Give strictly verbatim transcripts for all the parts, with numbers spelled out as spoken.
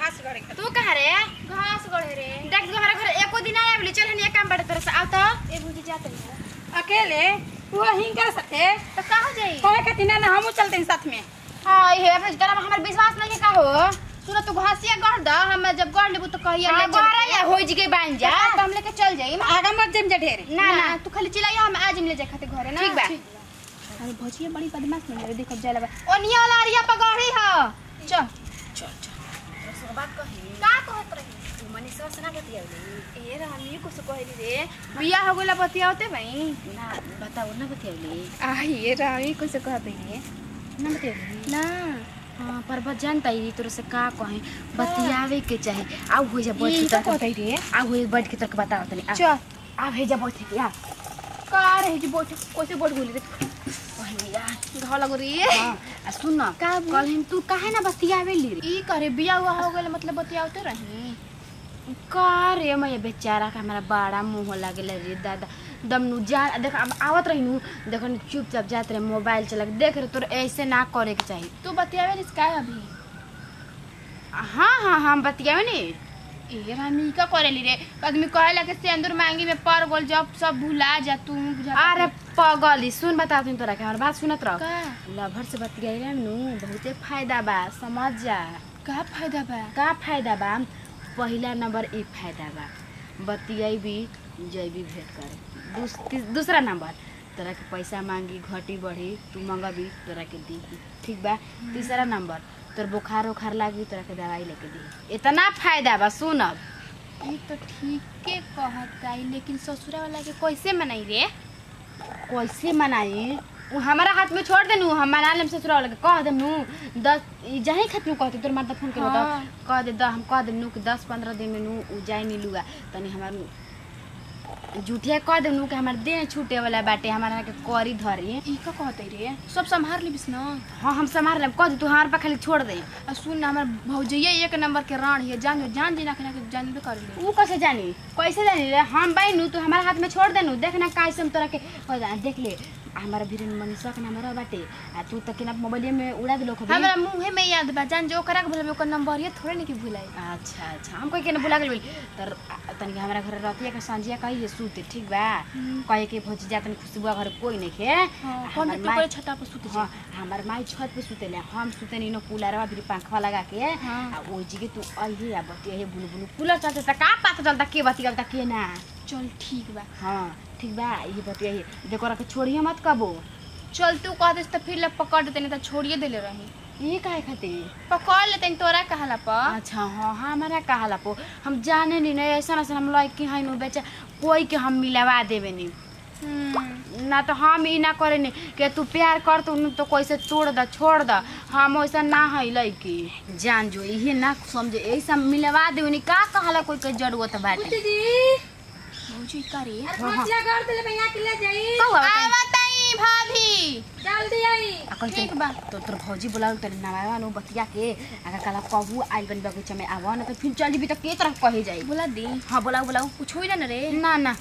घास गड़े। तू कहां रे? घास गड़े रे। देख तू हमारे घर एको दिन आया बोली चल हनी काम बड़े तरह से आव तो ए भूजी जाते हैं अकेले वो हिंगा साथे तो का हो जाई कहे खातिर ना हम चलते हैं साथ में। हां ये अपने तरह हमार विश्वास नहीं का हो सुन तू घासिया गड़ द हम जब गड़ लेबू तो कहिया ले गड़ या होई जी के बांध जा तो हम लेके चल जाई आगा मत जम जा ढेर ना ना तू खाली चिल्लाई हम आज मिले जाए खाते घरे ना ठीक बा। अरे भौजी बड़ी बदमाश नहीं रे देखब जाए लबा ओनिया वाला अरिया पगड़ी ह चल चल चल रसो बात कही का कहत रही तू मनीषा से ना बतियावली ए रानी को से कहली रे बिया हो गेला बतियावते भाई ना बताओ ना बतियावली आ ये रानी को से कहत रे ना बतियावली ना हां पर बस जानता ही तोरे से का कहे बतियावे के चाहे आउ हो जा बैठ के कहत रे आउ हो बैठ के तक बताओ तनी चल आ हे जा बैठ के आ का रे जी बोट कैसे बोट बोली रे पहिया घर लगो रे हां आ सुन ना का कल हम तू काहे ना बतियावे ली ई करे बिया हुआ हो गेल मतलब बतियावते रही का रे मैं बेचारा का हमारा बड़ा मुंह लागेल रे दादा दमनु जा देख अब आवत रहीनु देखो चुपचाप जात रे मोबाइल चला देख रे तोर ऐसे ना करे के चाहिए तू बतियावे रिस का अभी हां हां हम बतियावे नी ए रानी का करेली रे आदमी कहला के सिंदूर मांगी में पर गोल जब सब भुला जा तू बुझा अरे पगली सुन बता तू तोरा के हमर बात सुनत रह का लभर से बतियाइले नु बहुते फायदा बा समझ जा का फायदा बा का फायदा बा पहला नंबर ई फायदा बा बतियाई जैबी भेंट करे दूस, दूसरा नंबर तोरा के पैसा मांगी घटी बढ़ी तू मंगबी तोरा के दी ठीक बा। तीसरा नंबर तोर बुखार उखार लागी तोरा के दवाई लेके दी इतना फायदा बा सुन अब ई तो ठीक के कहता लेकिन ससुरा वाला के कैसे मनाई रे कैसे मनाई उ हमारा हाथ में छोड़ देनु हम मना लेम ससुरा वाला के कह देनु दस जहीं खतनु कहते तोर माता फोन के बता कह दे द हम कह देनु कि दस पंद्रह दिन में नु उ जाई नी लुआ तनी हमार झूठिया कह देनु कि हमार देह छूटे वाला बाटे हमारा के करी धरी ई का कहते रे सब संभाल लेबिस न हां हम संभाल लेम कह दे तू हमार पे खाली छोड़ दे आ सुन ना हमर भौजैया एक नंबर के राण है जान जान जी ना के जानबे कर ले उ कैसे जानी कैसे जानी रे हम बाइनु तू हमारे हाथ में छोड़ देनु देखना कैसे हम तोरा के देख ले हमारा वीरन मनीषा के नंबर बाटे आ तू तक ना मोबाइल में उड़ा दे लोग हमरा मुंह में याद बा जान जो करा के भूल ओकर नंबर ये थोड़े नहीं कि भुलाई अच्छा अच्छा हम कोई के ना भुला गेल तर तनी हमरा घर रतिया के संजिया कही है सूते ठीक बा कहे के भौजी जा तनी खुशबुआ घर कोई नहीं खे कौन तो कोई छता पे सूते हां हमर माई छत पे सूतेले हम सूते नहीं न कूलरवा भी पंखा लगा के आ ओई जी के तू अइहे आ बतिया हे बुलु बुलु कूलर चलते त का पता चलता के बतिया त के ना चल ठीक बा हां ठीक बा ये बतिया हे देखो रख छोड़िए मत कबो चल तू कह दे त फिर ले पकड़ देते नहीं त छोड़िए देले रही ये काहे खातिर पकड़ लेते तोरा कहला प अच्छा हां हमारा कहला पो हम जाने नहीं ना ऐसा ना हम लाइक के हई नु बेचा कोई के हम मिलवा देबे नहीं ना तो हम ई ना करे नहीं कि तू प्यार कर तू तो कैसे तोड़ द छोड़ द हम वैसा ना है लड़की जान जो ये ना समझे ऐसा मिलवा दे नहीं का कहला कोई के जरूरत बाटे भौजी करे मछलिया कर दे भैया के ले जाई आवतई भाभी जल्दी आई ठीक बा तो तोर भौजी बुलाऊ तनी नवावा नु बतिया के आगा कला कहू आइल बन बगीचा में आवा ना तो फिर चल जीबी त के तरफ कहे जाई बुला दी हां बुलाऊ बुलाऊ कुछ होई ना रे ना ना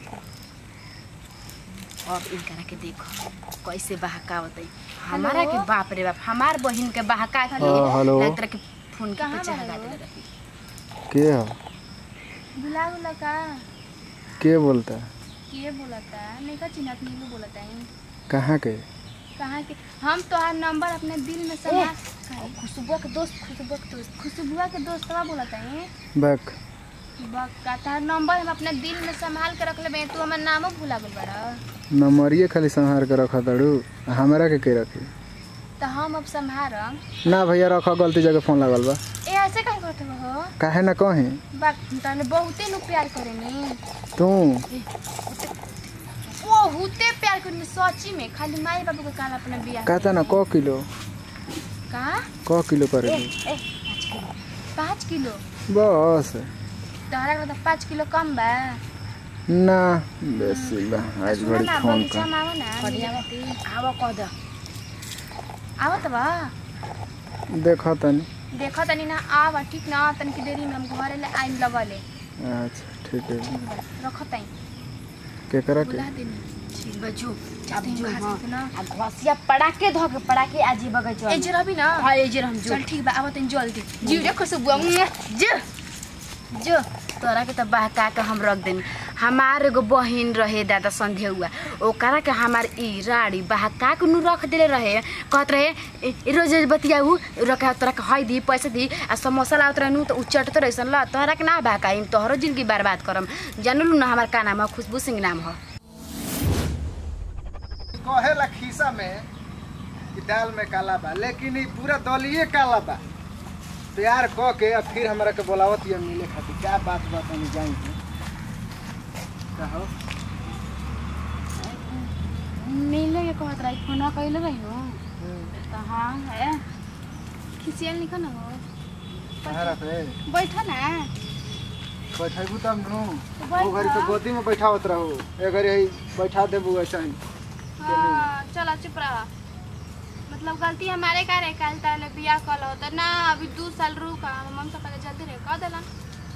अब इनकरा के देखो कैसे बहकावत है हमारा के बाप रे बाप हमार बहन के बहका के लग तरह के फोन के पीछे लगा दे रही के है बुला बुला का के बोलता के बोलता नहीं का चिन्हत नहीं को बोलता है कहाँ के कहाँ के हम तो हर नंबर अपने दिल में समा खुशबुआ के दोस्त खुशबुआ के दोस्त खुशबुआ के दोस्तवा बोलता है बक बक का तार नंबर हम अपने दिल में संभाल के रख लेबे तू हमर नामो भुला गेल बड़ा नंबरिए खाली संहार के रखा तड़ू हमारा के के रखी तो हम अब संभारम ना भैया रखा गलती जगह फोन लगल बा ए ऐसे काहे करत हो काहे ना कहीं बात तने बहुते नु प्यार करेनी तू बहुते प्यार करेनी सच्ची में खाली माई बाबू के काल अपना बियाह कहता ना क किलो का क किलो करे ए पाँच किलो बस तोहरा के तो पाँच किलो कम बा ना बेसी बा आज बड़ी फोन कर आओ ना कडियावती आवा कह द आओ त बा देखा तनी देखो तनी ना आवा ठीक ना तनी की देरी में हम घरे ले आइन लगले अच्छा ठीक है रखो तई के करा के बुला देनी ठीक बजू अब जो खा हां सकते ना आ घसिया पड़ाके धो के पड़ाके आजी बगै चल ए जरा भी ना हां ए जरा हम जो चल ठीक बा आवत जल्दी जी रे खुशबू जो जो तोरा के त बहका के हम रख देनी हमार एगो बहिन रहे दादा संधे हुआ ओकरा के हमार ई राड़ी बहका के नु रख देले रहे कहत रहे ए, रोज रोज बतियाऊ रखा तोरा के हई दी पैसा दी आ समोसा लावत रहनु त उचट तो रहिसन ल तोहरा के ना बहकाई तोहरो जिंदगी बर्बाद करम जानलू ना हमार का नाम है खुशबू सिंह नाम है कहेला खीसा में कि दाल में काला बा लेकिन ई पूरा दलिए काला बा प्यार क के अब फिर हमरा के बोलावत ये मिले खातिर क्या बात बात हम जाई कहो मिले के कहत रही फोन कइले रही नु त हां है खिसियल निकल ना हो कहां पे बैठा ना बैठाबू तब नु वो घरी तो गोदी में बैठावत रहो ए घरी ही बैठा देबू ऐसा ही हां चला चुप रहा मतलब गलती हमारे का रे कल ताले बियाह कल हो त ना अभी दो साल रुका मम्मी से पहले जल्दी रे कह देला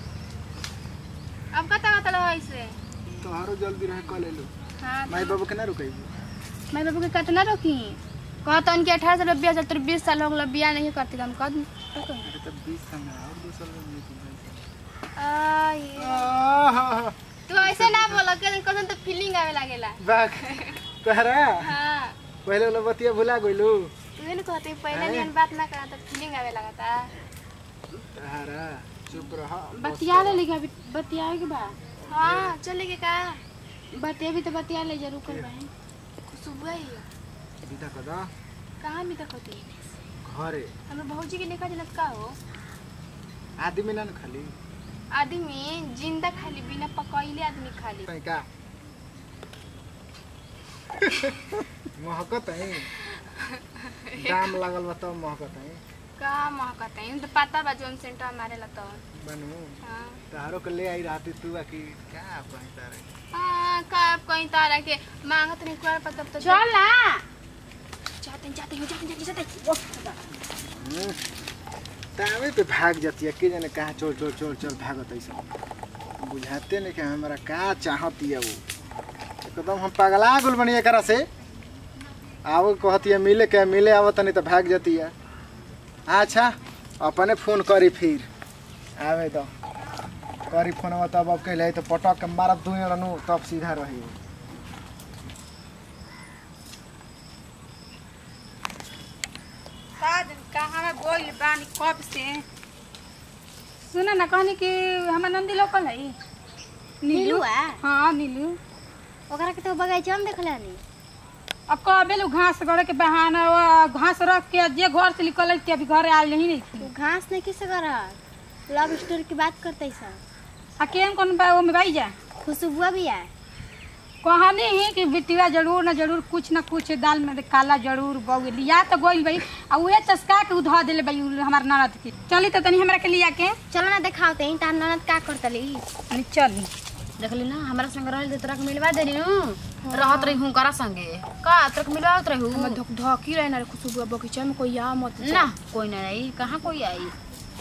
अब कता कता लो ऐसे तोहारो जल्दी रहे क ले लो हां माई बाबू के ना रुकई मैं बाबू के कितना रोकी कहत उनके अठारह साल बियाह चल तेरे बीस साल हो गला बियाह नहीं करती हम कह अरे तब बीस साल में और दो साल में नहीं आ ये आहा तू ऐसे ना बोला के कसम तो फीलिंग आवे लागेला बाक तहरा हां पहले वाला बतिया भुला गइलू तू ने कहते पहले दिन बात ना करा तो फीलिंग आवे लगता तहरा चुप रह बतिया ले लिखा बतिया के बा हां चले के का बतिया भी तो बतिया ले जरूर कर बहन सुबह ही विदा कदा कहां में तक होती घरे हम भौजी के लेखा जनत का हो आदमी ना खाली आदमी जिंदा खाली बिना पकइले आदमी खाली तई का महकत है दाम लागल बा तब महकत है का महकत है तो पता बा जोन सेंटर हमारे ला तो बनू हां तारो के ले आई रहती तू आकी क्या कहीं तारे हां का कहीं तारा के मांगत नहीं कर पता तो चल ना जाते जाते हो जाते जाते तावे पे भाग जाती है के जाने कहां चल चल चल चल भागत ऐसा बुझाते नहीं कि हमरा का चाहती है वो एकदम हम पगला गुल बनी एकरा से आओ कहती है मिले के मिले आवत नहीं तो भाग जाती है अच्छा अपने फोन करी फिर आवे तो करी फोन तब अब कहले तो पटक के मारत दुई नु तब सीधा रही साद कहाँ में बोल बानी कब से सुना ना कहनी कि हमार नंदी लोकल है नीलू आ हाँ नीलू ओकरा के तो बगीचा में देखला नहीं अब कबे लोग घास गड़े के बहाना वो घास रख के जे घर से निकल के अभी घर आयल नहीं नहीं थी घास नहीं किसे करा लव स्टोरी की बात करते सा आ केन कौन बा वो में भाई जा खुशबुआ भी है कहानी है कि बिटिया जरूर ना जरूर कुछ ना कुछ दाल में काला जरूर गौ लिया तो गोइल भाई आ उहे चस्का के उधा देले भाई हमार ननद के चली तो तनी हमरा के लिया के चलो ना दिखाओते हैं तार ननद का करतली तनी चली देखली ना हमरा संग रहल तोरा के मिलवा देनी नु रहत रही हूं करा संगे का तोरा के मिलवात रही हूं हम धक धकी रहे ना खुशबुआ बगीचा में कोई आ मत ना कोई ना आई कहां कोई आई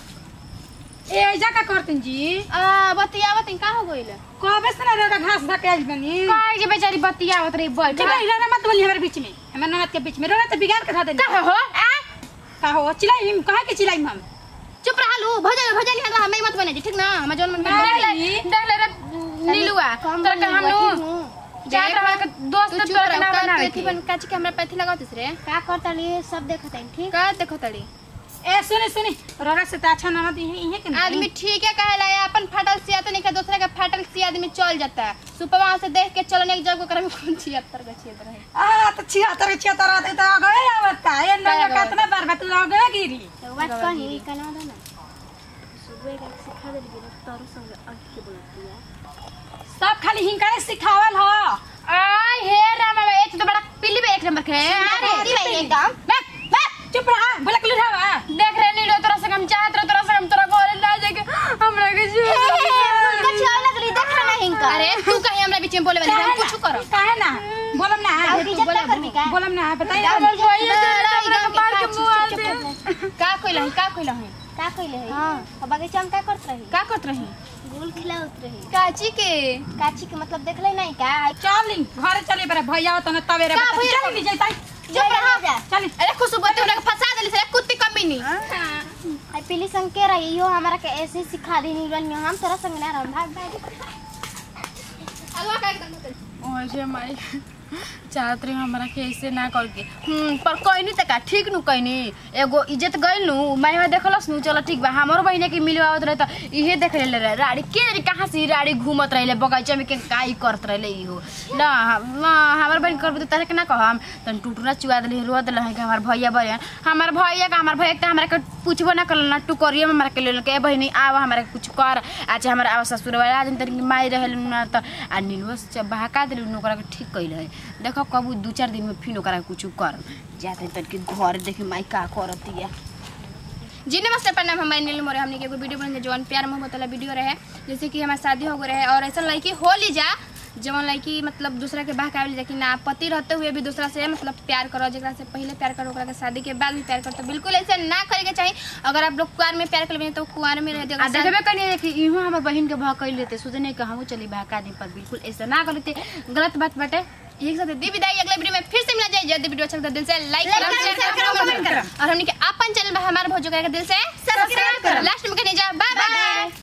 ए जा का करतन जी आ बतियावत का हो गइल कबे से ना रे घास धकेल बनी काहे के बेचारी बतियावत रही बैठ ठीक है इला मत बोली हमारे बीच में हमारे ननद के बीच में रोना तो बिगाड़ के खा देनी का हो आ का हो चिल्लाई हम कहा के चिल्लाई हम चुप रहा लू भजल भजल हमरा हमें मत बने ठीक ना हम जोन मन में देख ले देख ले रे नीलुआ तोरा के हम नु जात रहा के दोस्त तोरा के ना बनावे पैथी बन काच के हमरा पैथी लगावत रे का करतली सब देखत हैं ठीक का देखतली ए सुनी सुनी रोरा से तो अच्छा ननद इहे इहे के आदमी ठीक है कहला है अपन फाटल सिया तो नहीं का दूसरे का फाटल सिया आदमी चल जाता है सुपवा से देख के चलन एक जगह कर में कौन छिहत्तर का छिहत्तर है आ तो छिहत्तर छिहत्तर आते तो आ गए आवत का ए ना कितना बार बात आ गए गिरी तो बात कही कना दे ना सुबह का सिखा दे गिरे तारो संग अंक के बोलती है सब खाली हिंका सिखावल हो आय हे रामा एक तो बड़ा पिल्ली पे एक नंबर के अरे भाई एकदम बे बे चुप रहा बोला के उठावा देख रे नीलो तोरा से हम चाहत रहे तोरा से हम तोरा घर ला जाके हमरा के जी कुछ और लगली देख ना हिंका अरे तू कहीं हमरा बीच में बोले वाली हम कुछ करो काहे ना बोलम ना इज्जत ना करबी का बोलम ना बताई हमर भैया हमरा के मार के मुआल दे का कोइला है का कोइला है का कोइले है हां अब बगीचा में का करत रही का करत रही गुल खिलावत रही काची के काची के मतलब देखले नहीं का चली घर चले बरे भैया तो न तवेरे का भैया? चली जैताई चुप रह जा चली अरे खुशबू तू उनके फंसा देली से कुत्ती कमी नहीं आई पीली संग के रही हो हमरा के ऐसे ही सिखा देनी रनियो हम तोरा संग ना रह भाग भाग अगवा का एकदम ओजे माई चाहत रही हमरा के ऐसे ना करके हम पर कहनी त का ठीक नु कहनी एगो इज्जत गइल नु माईवा देखलस नु चलो ठीक बा हमरो बहिने के मिलवावत रहे त इहे देख ले रहे राड़ी के रे कहां से राड़ी घूमत रहले बगीचा में के काई करत रहले इहो ना हमर बहिन करबे त के ना कहम तन टुटुरा चुआ देले रो देले है कि हमर भैया बरे हमर भैया का हमर भैया त हमरा के पूछबो ना करल ना टू करिए हमरा के ले के बहिनी आव हमरा के कुछ कर अच्छा हमर आव ससुर वाला दिन तरी माई रहल ना त आ नीलवस बहाका देले नु के ठीक कइल है देखो कबू दो चार दिन में फिर ओकरा कुछ कर जाते तन के घर देखे माई का करतिया जी नमस्ते प्रणाम हमारे नील मोरे हमने के एगो वीडियो बने जवन प्यार मोहब्बत वाला वीडियो रहे जैसे कि हमारी शादी हो गई रहे और ऐसा लड़की हो ली जा जवन लड़की मतलब दूसरा के बहकावे जा कि ना पति रहते हुए भी दूसरा से मतलब प्यार करो जरा से पहले प्यार करो ओकरा के शादी के बाद भी प्यार करो तो बिल्कुल ऐसे ना करे के चाहिए अगर आप लोग कुआर में प्यार कर लेते तो कुआर में रह आ देखबे कनी कि इहो हमर बहिन के बहकई लेते सोचने कि हमहू चली बहका दी पर बिल्कुल ऐसा ना करते गलत बात बाटे एक साथ दी विदाई अगले वीडियो में फिर से मिला जाए यदि वीडियो अच्छा लगता है दिल से लाइक करो शेयर करो कमेंट करो और हमने के अपन चैनल पर हमारे भोजो का दिल से सब्सक्राइब करो लास्ट में कहने जा बाय बाय।